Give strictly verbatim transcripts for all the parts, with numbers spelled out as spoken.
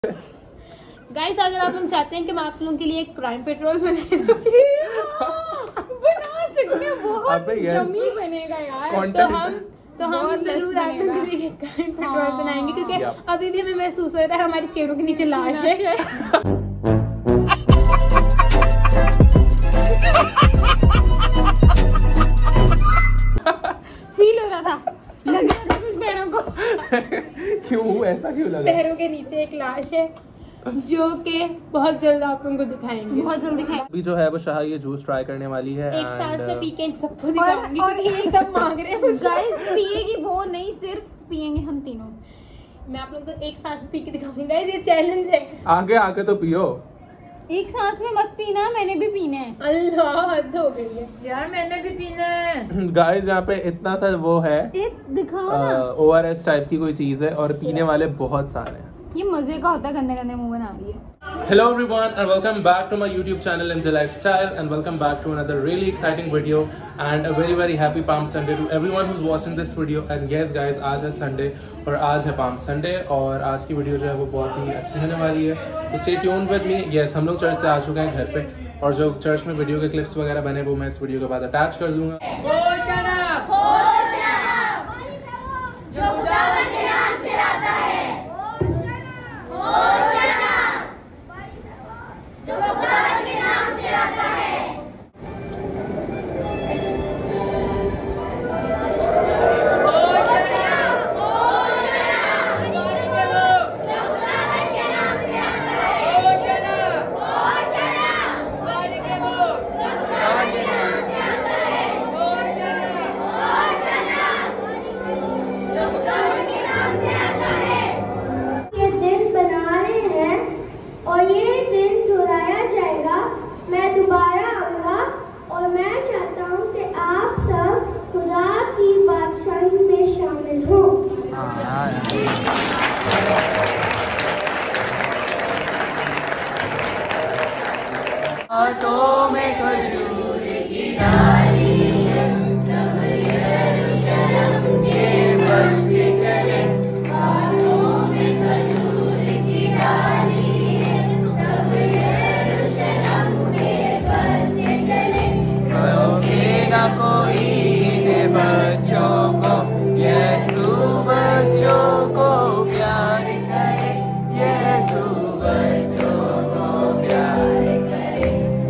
Guys अगर आप लोग चाहते हैं कि मैं आप लोगों के लिए एक क्राइम पेट्रोल बना सकते हैं, बहुत यम्मी बनेगा यार, तो हम तो हम जरूर आप लोगों के लिए क्राइम पेट्रोल बनाएंगे, क्योंकि अभी भी हमें महसूस हो रहा है हमारी चेहरों के नीचे लाश है। फील हो रहा था, लग रहा था पैरों को। क्यों ऐसा क्यों लगा? पैरों के नीचे एक लाश है जो कि बहुत जल्द आप लोगों को दिखाएंगे, बहुत जल्द दिखाएंगे। अभी जो है वो शाह ये जूस ट्राई करने वाली है, एक साथ से पी के सबको दिखाएंगे, और ये सब मांग रहे हैं। गाइस पिएगी वो नहीं, सिर्फ पिएंगे हम तीनों। मैं आप लोगों को एक साथ पी के दिखाऊंगी गाइस, ये चैलेंज है। आगे आके तो पियो, एक सांस में मत पीना, मैंने भी पीना है। अल्लाह हद हो गई है यार, मैंने भी पीना है। गाइस यहाँ पे इतना सा वो है, दिखाओ ना, ओ आर एस टाइप की कोई चीज है और पीने वाले बहुत सारे हैं। ये मजे का होता है, गंदे गंदे मुंह बना रही है। Hello everyone and welcome back to my YouTube channel M J Lifestyle and welcome back to another really exciting video and a very very happy Palm Sunday to everyone who's watching this video। And yes guys, आज है Sunday और आज है Palm Sunday और आज की video जो है वो बहुत ही अच्छी होने वाली है, तो stay tuned with me। yes, हम लोग चर्च से आ चुके हैं घर पे और जो चर्च में वीडियो के क्लिप्स वगैरह बने वो मैं इस वीडियो के बाद अटैच कर दूंगा। हाथों में खजूर की डाली है, सब यरूशलेम के बच्चे चले। हाथों में खजूर की डाली है, सब यरूशलेम के बच्चे चले। कहोगे ना कोई इन बच्चों को, यीशु बच्चों को प्यार करे, यीशु बच्चों को प्यार करे।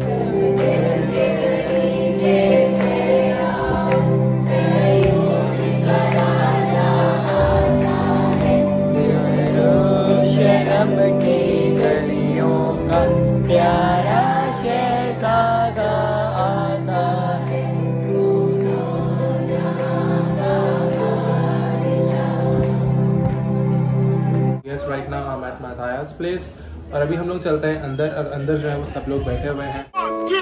Yes, right now I'm at Mathaya's place और अभी हम लोग चलते हैं अंदर और अंदर जो है वो सब लोग बैठे हुए हैं।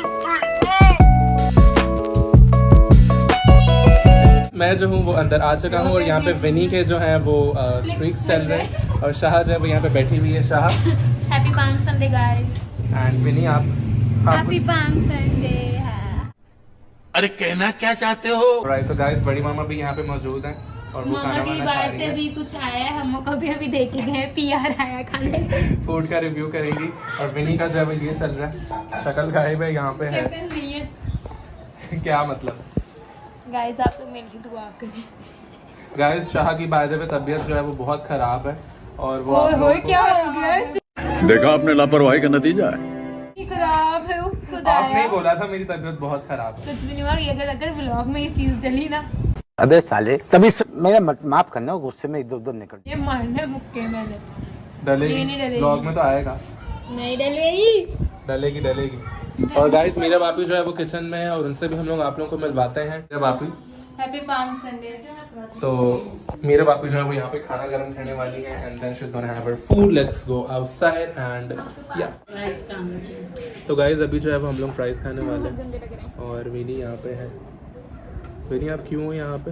मैं जो हूँ वो अंदर आ चुका हूँ और यहाँ पे विनी के जो है वो स्ट्रीक्स चल रहे हैं और शाह जो है वो यहाँ पे बैठी हुई है। शाह happy palm Sunday guys. And Vinny आप हैप्पी पाम संडे। अरे कहना क्या चाहते हो? राइट, तो गाइस बड़ी मामा भी यहाँ पे मौजूद हैं और वो मामा की बाहर से भी कुछ आया है, हम को भी अभी देखे गए, पीआर आया खाने फूड का रिव्यू करेंगी। और विनी का जो है ये चल रहा है, शक्ल गायब है यहाँ पे है। नहीं है क्या मतलब? गाइस आप लोग मेरी दुआ करें। गाइस शाह की बाय द वे तबीयत जो है वो बहुत खराब है और वो ओए होए क्या हो गया? देखा आपने लापरवाही का नतीजा है। खराब है खुदा। आपने ही बोला था मेरी तबीयत बहुत खराब है। कुछ भी नहीं हुआ, अगर अगर व्लॉग में ये चीज डली ना, अबे साले तभी मेरा माफ करना, गुस्से में इधर उधर निकल। ये मारने मुक्के मैंने डलेगी, ब्लॉग में तो आएगा। नहीं डलेगी, डलेगी डलेगी। और गाइस मेरा बापी जो है वो किचन में है और उनसे भी हम लोग आप लोगों को मिलवाते हैं। मेरा बापी हैप्पी पाम संडे। तो मेरे बापी जो है वो यहाँ पे खाना गर्म करने वाली है and then she is gonna have her food. Let's go outside and yeah. तो गाइस अभी जो है वो हम लोग फ्राइज खाने वाले हैं और विनी यहाँ पे है। विनी आप क्यों हो यहाँ पे?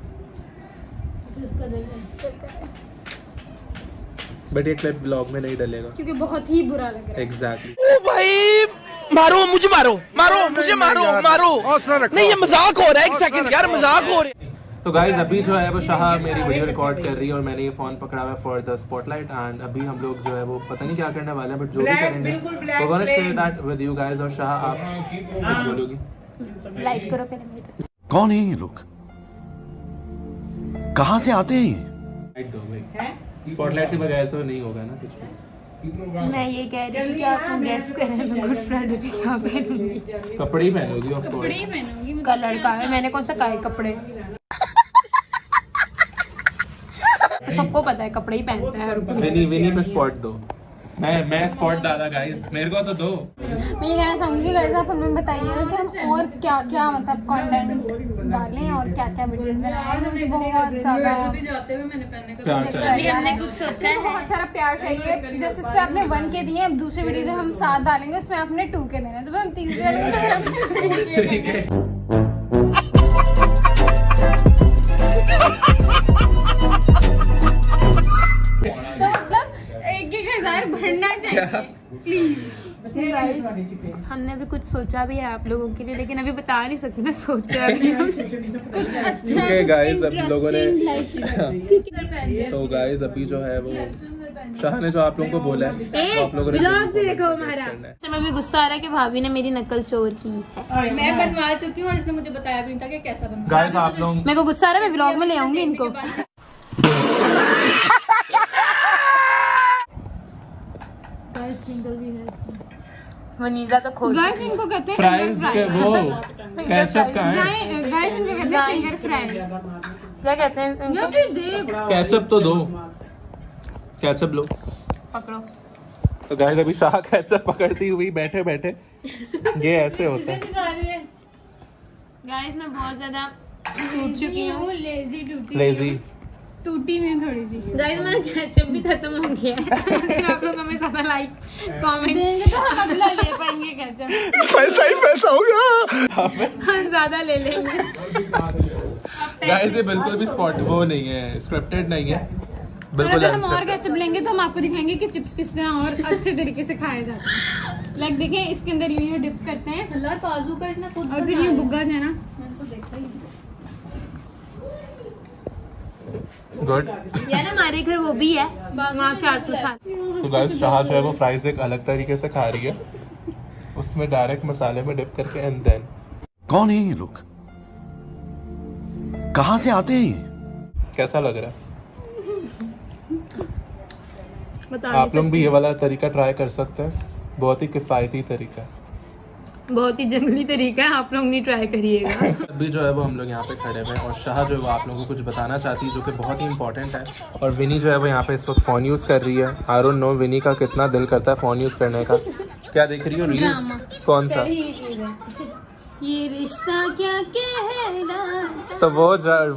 बट ये क्लिप ब्लॉग में नहीं डलेगा क्योंकि बहुत ही बुरा लग रहा है। एग्जैक्टली। ओ भाई मारो मुझे, मारो मारो मुझे, मारो मारो। नहीं ये मजाक हो रहा है, एक सेकंड यार, मजाक हो रहा है। तो गाइज अभी जो है वो शाह मेरी वीडियो रिकॉर्ड कर रही है और मैंने ये फोन पकड़ा हुआ है फॉर द स्पॉटलाइट एंड अभी हम लोग जो है वो पता नहीं क्या करने वाले हैं बट जो भी करेंगे we're gonna share that with you guys। और शाह आप कुछ बोलोगी? लाइक करो पहले मेरी तरफ। कौन है ये लोग, कहाँ से आते हैं? लाइट दो भाई, स्पॉटलाइट के बगैर तो नहीं होगा ना कुछ भी। मैं ये कह रही थी कि आप गेस करें मैं गुड फ्राइडे पे क्या पहनूंगी। कपड़े ही पहनोगी ऑफ कपड़े ही कोर्स। पहनूंगी। कलर का है, मैंने कौन सा काहे कपड़े तो सबको पता है कपड़े ही पहनता है हर कोई। विनी विनी पे स्पॉट दो। मैं मैं स्पॉट डाला गाइस, मेरे को तो दो। मैं ये कहना चाहूंगी कि गाइस आप हमें बताइए कि हम और क्या क्या मतलब कंटेंट डालें और क्या क्या वीडियोस बनाएं। मुझे बहुत ज्यादा प्यार चाहिए। अभी हमने कुछ सोचा है, बहुत सारा प्यार चाहिए। जैसे इस पे आपने वन के दिए, अब दूसरे वीडियो जो हम सात डालेंगे उसमें आपने टू के देने, तो हम तीसरे वाले ठीक है। तो मतलब एक एक हजार भरना चाहिए प्लीज गाइस। हमने अभी कुछ सोचा भी है आप लोगों के लिए, लेकिन अभी बता नहीं सकते ना सोचा भी कुछ अच्छा है गाइस। अब लोगों ने इंटरेस्टिंग तो गाइस अभी जो है वो शाह ने जो आप लोगों को बोला है वो आप लोगों ने देखो हमारा। हमें भी गुस्सा आ रहा है कि भाभी ने मेरी नकल चोर की है। मैं बनवा चुकी हूँ और इसने मुझे बताया भी नहीं था कि कैसा बनवा। गाइस आप लोग मेरे को गुस्सा आ रहा है, मैं व्लॉग में ले आऊंगी इनको। वनीजा तो खोल गाइस इनको कहते हैं फ्राइज के वो केचप का है। गाइस इनको कहते हैं फिंगर फ्राइज। क्या कहते हैं इनको? दे केचप तो दो, केचप लो पकड़ो। तो गाइस अभी शाह केचप पकड़ती हुई बैठे बैठे ये ऐसे होता है। गाइस मैं बहुत ज्यादा टूट चुकी हूँ, लेजी टूटी लेजी टूटी में थोड़ी सी। गाइस मेरा केचप भी खत्म हो गया है। आप लोग हमें ज्यादा लाइक कमेंट तो हम अगला ले पाएंगे केचप। पैसा ही पैसा होगा। हम ज्यादा ले लेंगे। गाइस ये बिल्कुल भी स्पॉट वो नहीं है, स्क्रिप्टेड नहीं है और बिल्कुल। अगर हम और केचप लेंगे तो हम आपको दिखाएंगे कि चिप्स किस तरह और अच्छे तरीके से खाए जाते हैं। लाइक देखें इसके अंदर यूं यूं डिप करते हैं अल्लाह काजू का इसने खुद और फिर यूं बुग्गा है ना। गुड यार हमारे घर वो भी है वहाँ चार तो साथ। तो गाइस शाह जो है वो फ्राइज एक अलग तरीके से खा रही है, उसमें डायरेक्ट मसाले में डिप करके एंड देन। कौन है ये लोग, कहाँ से आते हैं? कैसा लग रहा है? आप लोग भी ये वाला तरीका ट्राई कर सकते हैं, बहुत ही किफायती तरीका है, बहुत ही जंगली तरीका है, आप लोग नहीं ट्राई करिएगा। अभी जो है वो हम लोग यहाँ पे खड़े हुए हैं और शाह जो है वो आप लोगों को कुछ बताना चाहती है जो कि बहुत ही इंपॉर्टेंट है। और विनी जो है वो यहाँ पे इस वक्त फ़ोन यूज़ कर रही है। आई डोंट नो विनी का कितना दिल करता है फ़ोन यूज़ करने का। क्या देख रही हो? रील्स? कौन सा? ये रिश्ता क्या कहलाता। तो वो जो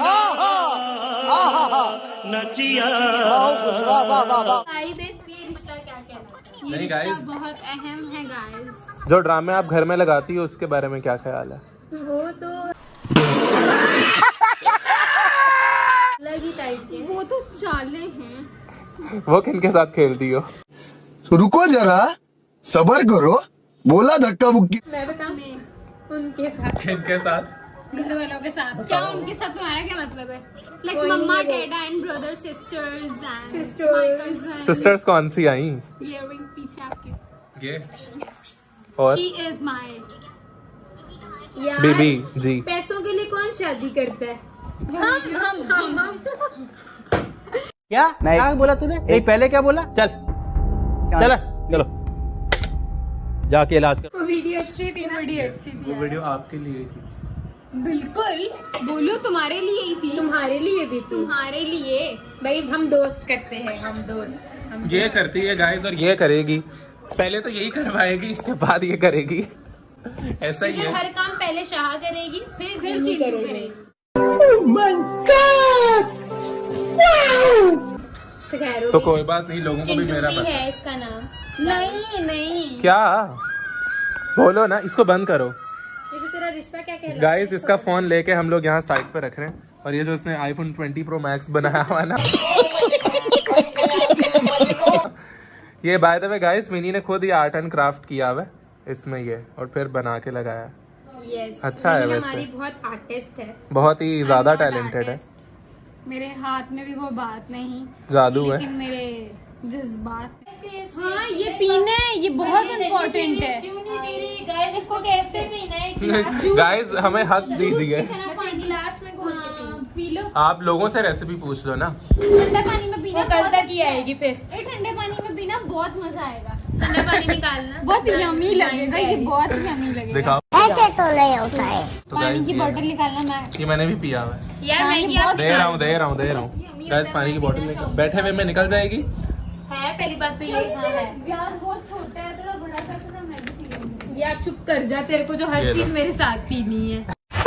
नहीं गाइस, बहुत अहम है गाइस। जो ड्रामे आप घर में लगाती हो उसके बारे में क्या ख्याल है? वो तो अलग ही टाइप के, वो तो चाले हैं। वो किनके साथ खेलती हो? रुको जरा, सबर करो, बोला धक्का मुक्की। मैं बताऊं? उनके साथ। किनके साथ? घर वालों के साथ। क्या उनके साथ तुम्हारा क्या मतलब है? Like mamma dada and brother sisters and sisters. Sisters कौन सी आई? ये रिंग पीछे आपके। ये और शी इज माय बीबी जी। पैसों के लिए कौन शादी करता है? हम हम हम हम क्या क्या बोला तूने? नहीं पहले क्या बोला? चल चल चलो जाके इलाज कर। वो वीडियो अच्छी थी ना? वीडियो अच्छी थी। वो वीडियो आपके लिए थी। बिल्कुल बोलो तुम्हारे लिए ही थी। तुम्हारे लिए भी तुम्हारे लिए भाई, हम दोस्त करते हैं, हम दोस्त हम ये करती है गाइस और ये करेगी। पहले तो यही करवाएगी, इसके बाद ये करेगी। ऐसा ही है। हर काम पहले शाह करेगी, फिर फिर चिंटू करेगी। तो खैर तो कोई बात नहीं, लोगों को भी चिंटू मेरा भी पता है इसका नाम। नहीं नहीं क्या बोलो ना, इसको बंद करो। ये तो तेरा रिश्ता क्या कहलाता है? गाइस इसका फोन लेके हम लोग यहाँ साइड पे रख रहे हैं और ये जो इसने आईफोन ट्वेंटी प्रो मैक्स बनाया हुआ ना ये by the way guys Vinny ने खुद ये आर्ट एंड क्राफ्ट किया हुआ है इसमें ये, और फिर बना के लगाया। यस अच्छा है वैसे। हमारी बहुत आर्टिस्ट है, बहुत ही ज्यादा टैलेंटेड है। मेरे हाथ में भी वो बात नहीं, जादू है। लेकिन मेरे जज्बात। हाँ ये पीना है, ये बहुत इम्पोर्टेंट है। गाइस इसको कैसे पीना है? गाइस हमें हक दीजिए। गिलास में घोल के पी लो। आप लोगों से रेसिपी पूछ लो ना। ठंडा पानी में पीना कल तक ही आएगी फिर। ये ठंडे पानी में पीना बहुत मजा आएगा। ठंडा पानी निकालना बहुत यमी लगेगा, ये बहुत यमी लगेगा। दिखाओ ऐसे तो नहीं होता है। तो पानी guys, की ये बोतल निकालना मैं ये मैंने भी पिया हुआ है। यार हाँ, मैं ये क्या बहुत- दे रहा हूँ दे रहा हूँ दे रहा हूँ गाइस पानी की बोतल निकल बैठे हुए में निकल जाएगी। है? पहली बात तो ये हाँ है। ग्लास बहुत छोटा है, थोड़ा बड़ा कर थोड़ा मैं भी पी लूंगी। ये आप चुप कर जा, तेरे को जो हर ये चीज लो। मेरे साथ पीनी है।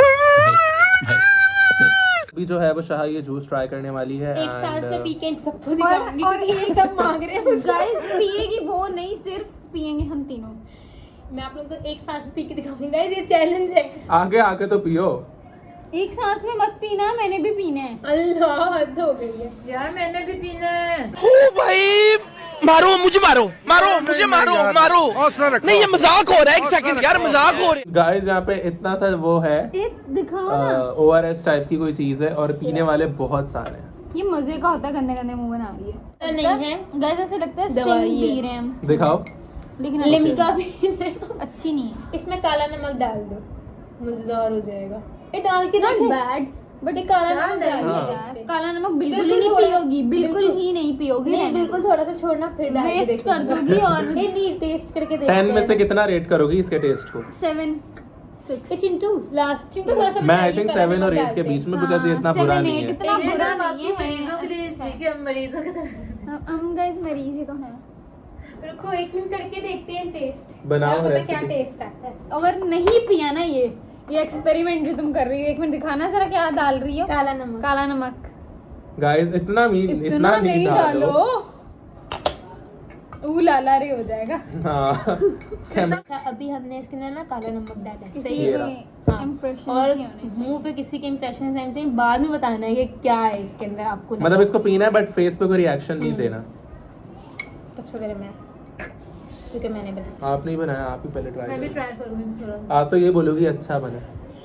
अभी जो है वो शाह ये जूस ट्राई करने वाली है एक साल से and, पी के सबको और दिखाऊंगी। और ये सब मांग रहे हैं गाइस, पिएगी वो नहीं, सिर्फ पिएंगे हम तीनों। मैं आप लोग को एक साल से पी के दिखाऊंगी गाइस, ये चैलेंज है। आगे आके तो पियो। एक सांस में मत पीना, मैंने भी पीना है। अल्लाह हद हो गई है यार, मैंने भी पीना है। ओ भाई मारो मुझे मारो मारो मुझे मारो मारो नहीं ये मजाक हो रहा है। एक सेकंड यार मजाक हो रहा है। गाइस यहाँ पे इतना सा वो है एक दिखाओ ना। ओ आर एस टाइप की कोई चीज है और पीने वाले बहुत सारे हैं। ये मजे का होता है, गंदे गंदे मुंह बना रही है। नहीं है गाइस ऐसे लगता है दवाई स्टिंग है। पी रहे हैं हम, दिखाओ। लेकिन लिम्का भी अच्छी नहीं है। इसमें काला नमक डाल दो, मजेदार हो जाएगा। ये डाल के नॉट देखो। बैड, बट ये काला नमक डाल हाँ। के काला नमक बिल्कुल ही बिल्कुल नहीं थोड़ा- पियोगी, बिल्कुल ही नहीं पियोगी। नहीं, रहने बिल्कुल थोड़ा सा छोड़ना फिर डाल के वेस्ट देखो। कर दोगी और ये नहीं टेस्ट करके देखते टेन में से हैं। कितना रेट करोगी इसके टेस्ट को? सेवन ये सिक्स चिंटू लास्ट चिंटू थोड़ा सा मैं आई बताइए, थिंक काला सेवन और नमक एट के डालते बीच हैं। में बिकॉज ये इतना बुरा सेवन नहीं एट है। इतना ये बुरा ना नहीं है। मरीजों के लिए अच्छा है। ठीक है, मरीजों के तरह। हम- हम गाइस मरीज ही तो हैं। रुको एक मिनट करके देखते हैं टेस्ट। बनाओ क्या पता recipe। क्या टेस्ट आता है। अगर नहीं पिया ना ये ये एक्सपेरिमेंट जो तुम कर रही हो, एक मिनट दिखाना जरा क्या डाल रही हो। काला नमक। काला नमक गाइस इतना भी इतना, इतना नहीं डालो, ऊ लाला रे हो जाएगा। हाँ अच्छा, अभी हमने इसके अंदर ना काला नमक डाला है, सही ये है। रहा। हाँ। इम्प्रेशन और नहीं होने चाहिए। मुंह पे किसी के इम्प्रेशन सेंस से बाद में बताना है कि क्या है इसके अंदर आपको। मतलब इसको पीना है बट फेस पे कोई रिएक्शन नहीं देना। सबसे पहले मैं, क्योंकि मैंने बनाया। आप नहीं बनाया, आप ही पहले मैं भी ट्राई ट्राई करूंगी थोड़ा। करो। आप तो ये बोलोगी अच्छा बना।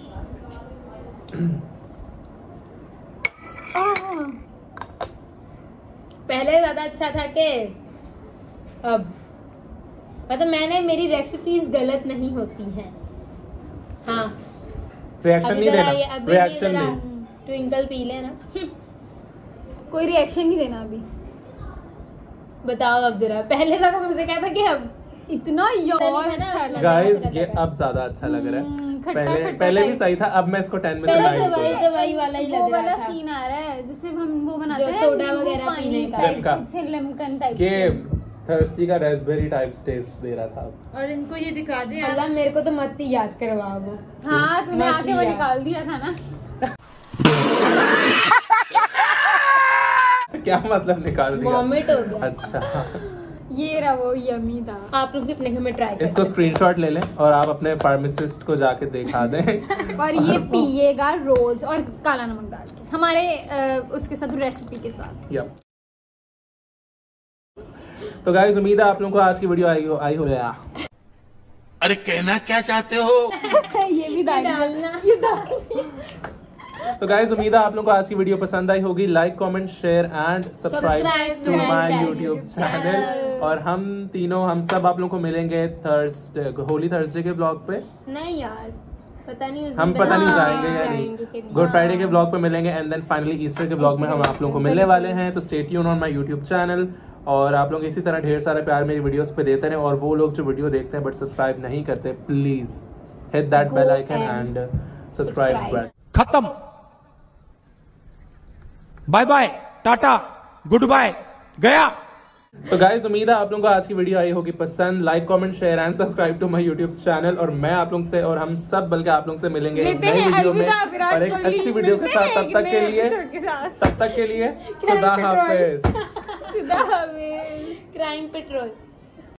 पहले ज्यादा अच्छा था कि अब, मतलब मैंने मेरी रेसिपीज गलत नहीं होती हैं। हाँ रिएक्शन अभी नहीं जरा देना, ये अभी रिएक्शन जरा नहीं। ट्विंकल पी लेना। कोई रिएक्शन नहीं देना अभी। बताओ अब जरा, पहले ज्यादा मुझे क्या था कि अब इतना यार है ना, अच्छा लगा। गाइस ये अब ज्यादा अच्छा लग रहा है। हम्म, खट्टा- पहले खट्टा पहले भी type। सही था, अब मैं इसको टेन में से पहले नाइन दवाई दूंगा। दवाई वाला ही वो लग वाला रहा था। सीन आ रहा है जिससे हम वो बनाते जो हैं सोडा नींबू वगैरह पानी पीने का। type, लिम्का। कुछ लिम्कन टाइप के थर्स्टी का रेस्पबेरी टाइप टेस्ट दे रहा था। और इनको ये दिखा दे अल्लाह, मेरे को तो मत ही याद करवा वो। हाँ तूने मत आके वो लिया। निकाल दिया था ना। क्या मतलब निकाल दिया? वॉमिट हो गया। अच्छा ये रहा वो यमी था। आप लोग भी अपने घर में ट्राई इसको करें। स्क्रीनशॉट ले लें और आप अपने फार्मासिस्ट को जाके दिखा दें। और ये पिएगा रोज और काला नमक डाल के हमारे अ, उसके साथ रेसिपी के साथ। यप। तो गाइस उम्मीद है आप लोगों को आज की वीडियो आई हो आई हो गया। अरे कहना क्या चाहते हो? ये भी डालना। तो गाइस उम्मीद है आप लोगों को आज की वीडियो पसंद आई होगी। Like comment share and subscribe Subscribe to to my my channel. YouTube channel. और हम तीनों हम सब आप लोगों को मिलेंगे थर्सडे होली थर्सडे के ब्लॉग पे। नहीं यार, पता नहीं उस हम दिन पता नहीं हाँ, जाएंगे या जाएंगे कि नहीं। गुड फ्राइडे के ब्लॉग पे मिलेंगे एंड देन फाइनली ईस्टर के ब्लॉग में हम आप लोगों को मिलने वाले हैं। तो stay tune on my YouTube channel. और आप लोग इसी तरह ढेर सारा प्यार मेरी वीडियोस पे देते रहे। और वो लोग जो वीडियो देखते हैं बट सब्सक्राइब नहीं करते, please hit that Go bell icon and and subscribe. subscribe. खत्म। Bye bye, tata, goodbye, गया। तो गाइस उम्मीद है आप लोगों को आज की वीडियो आई होगी पसंद। Like comment share and subscribe to my YouTube channel. और मैं आप लोगों से और हम सब बल्कि आप लोगों से मिलेंगे एक लेते नई हैं वीडियो में अलविदा विराट और एक कोहली। अच्छी वीडियो के मिलते साथ। हैं तब एक तक नए के लिए episode के साथ। तब तक के लिए खुदा हाफिज। Crime petrol.